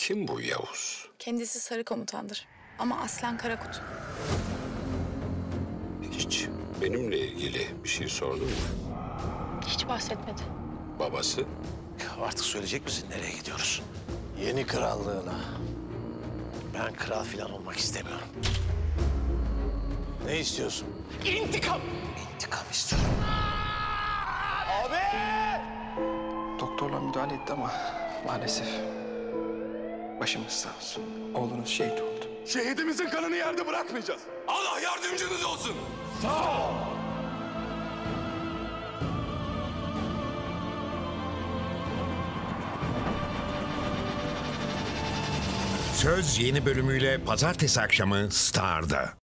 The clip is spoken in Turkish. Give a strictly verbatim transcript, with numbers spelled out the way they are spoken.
Kim bu Yavuz? Kendisi sarı komutandır ama aslen Karakut. Hiç benimle ilgili bir şey sordu mu? Hiç bahsetmedi. Babası? Artık söyleyecek misin nereye gidiyoruz? Yeni krallığına. Ben kral falan olmak istemiyorum. Ne istiyorsun? İntikam! İntikam istiyorum. Abi! Doktorlar müdahale etti ama maalesef başımız sağ olsun. Oğlunuz şehit oldu. Şehidimizin kanını yerde bırakmayacağız. Allah yardımcınız olsun. Sağ ol! Söz yeni bölümüyle pazartesi akşamı Star'da.